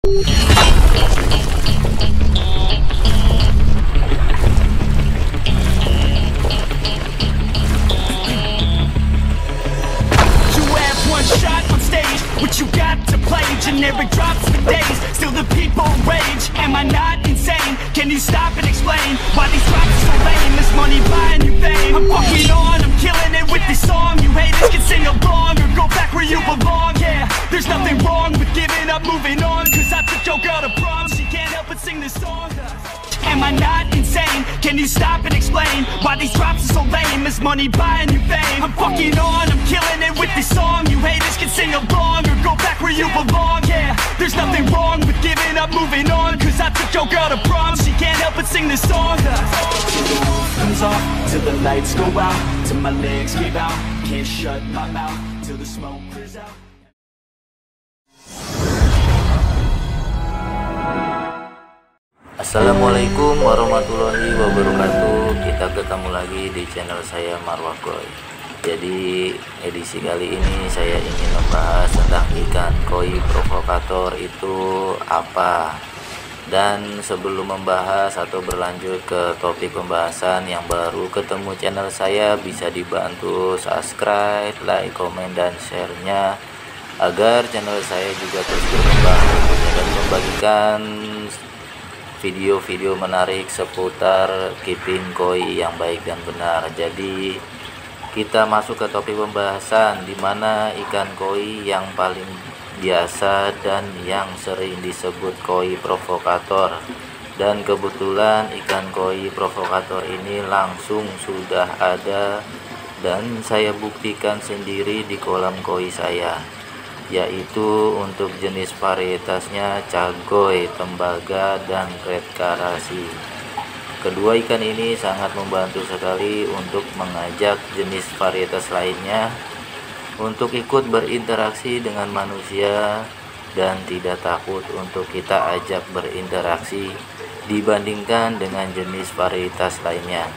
What you got to play, generic drops for days. Still the people rage, am I not insane? Can you stop and explain why these drops are so lame? Is money buying you fame? I'm fucking on, I'm killing it with this song. You haters can sing along or go back where you belong. Yeah, there's nothing wrong with giving up, moving on. Cause I took your girl to prom, she can't help but sing this song. Am I not insane? Can you stop and explain why these drops are so lame? Is money buying you fame? I'm fucking on, I'm killing it with this song. You haters can sing along or go back where you belong. Yeah, there's nothing wrong with giving up, moving on. Cause I took your girl to prom, she can't help but sing this song. Till the roof comes off, till the lights go out, till my legs give out, can't shut my mouth, till the smoke clears out. Assalamualaikum warahmatullahi wabarakatuh. Kita ketemu lagi di channel saya Marwah Koi. Jadi edisi kali ini saya ingin membahas tentang ikan koi provokator itu apa. Dan sebelum membahas atau berlanjut ke topik pembahasan yang baru ketemu channel saya, bisa dibantu subscribe, like, komen, dan share-nya agar channel saya juga terus berkembang dan membagikan video-video menarik seputar keeping koi yang baik dan benar. Jadi kita masuk ke topik pembahasan, di mana ikan koi yang paling biasa dan yang sering disebut koi provokator. Dan kebetulan ikan koi provokator ini langsung sudah ada dan saya buktikan sendiri di kolam koi saya, yaitu untuk jenis varietasnya cagoy, tembaga, dan red karasi. Kedua ikan ini sangat membantu sekali untuk mengajak jenis varietas lainnya untuk ikut berinteraksi dengan manusia dan tidak takut untuk kita ajak berinteraksi dibandingkan dengan jenis varietas lainnya.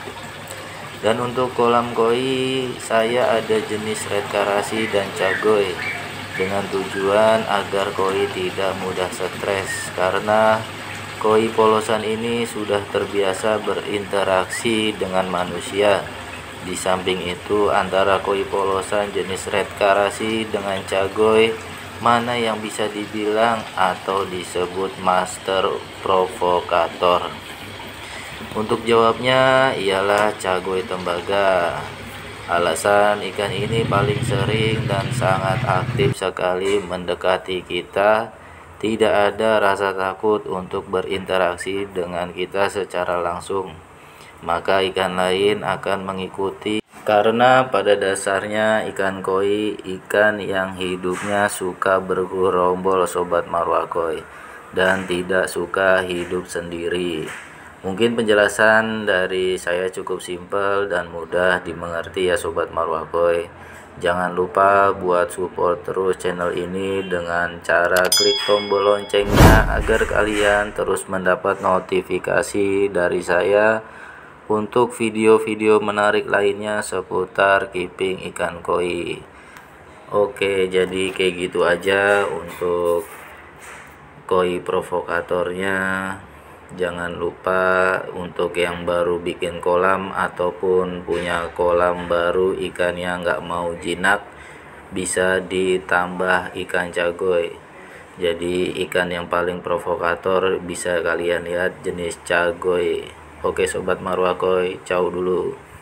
Dan untuk kolam koi saya ada jenis red karasi dan cagoy, dengan tujuan agar koi tidak mudah stres, karena koi polosan ini sudah terbiasa berinteraksi dengan manusia. Di samping itu, antara koi polosan jenis red karasi dengan cagoy, mana yang bisa dibilang atau disebut master provokator? Untuk jawabnya ialah cagoy tembaga. Alasan ikan ini paling sering dan sangat aktif sekali mendekati kita, tidak ada rasa takut untuk berinteraksi dengan kita secara langsung. Maka ikan lain akan mengikuti, karena pada dasarnya ikan koi ikan yang hidupnya suka bergerombol Sobat Marwah Koi, dan tidak suka hidup sendiri. Mungkin penjelasan dari saya cukup simpel dan mudah dimengerti ya Sobat Marwah Koi. Jangan lupa buat support terus channel ini dengan cara klik tombol loncengnya agar kalian terus mendapat notifikasi dari saya untuk video-video menarik lainnya seputar keeping ikan koi. Oke, jadi kayak gitu aja untuk koi provokatornya. Jangan lupa untuk yang baru bikin kolam ataupun punya kolam baru ikannya nggak mau jinak, bisa ditambah ikan cagoy. Jadi ikan yang paling provokator bisa kalian lihat jenis cagoy. Oke Sobat Marwah Koi, ciao dulu.